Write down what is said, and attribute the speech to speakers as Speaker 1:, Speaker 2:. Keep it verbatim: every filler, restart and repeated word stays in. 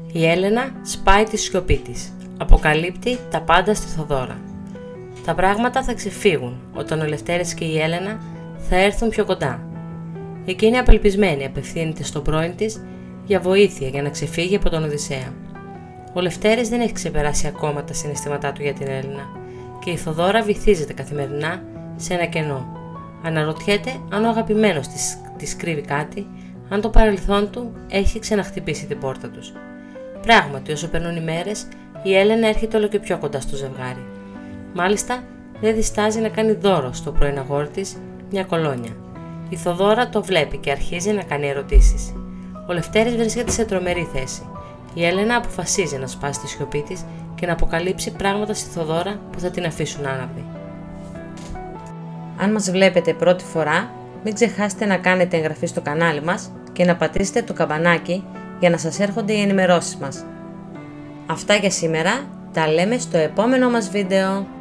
Speaker 1: Η Έλενα σπάει τη σιωπή της. Αποκαλύπτει τα πάντα στη Θοδώρα. Τα πράγματα θα ξεφύγουν όταν ο Λευτέρης και η Έλενα θα έρθουν πιο κοντά. Εκείνη απελπισμένη απευθύνεται στον πρώην της για βοήθεια για να ξεφύγει από τον Οδυσσέα. Ο Λευτέρης δεν έχει ξεπεράσει ακόμα τα συναισθήματά του για την Έλενα και η Θοδώρα βυθίζεται καθημερινά σε ένα κενό. Αναρωτιέται αν ο αγαπημένος της, της κρύβει κάτι, αν το παρελθόν του έχει ξαναχτυπήσει την πόρτα τους. Πράγματι, όσο περνούν οι μέρες, η Έλενα έρχεται όλο και πιο κοντά στο ζευγάρι. Μάλιστα, δεν διστάζει να κάνει δώρο στο πρώην αγόρι της μια κολόνια. Η Θοδώρα το βλέπει και αρχίζει να κάνει ερωτήσεις. Ο Λευτέρης βρίσκεται σε τρομερή θέση. Η Έλενα αποφασίζει να σπάσει τη σιωπή της και να αποκαλύψει πράγματα στη Θοδώρα που θα την αφήσουν άναυδη. Αν μας βλέπετε πρώτη φορά, μην ξεχάσετε να κάνετε εγγραφή στο κανάλι μας και να πατήσετε το καμπανάκι για να σας έρχονται οι ενημερώσεις μας. Αυτά για σήμερα, τα λέμε στο επόμενο μας βίντεο.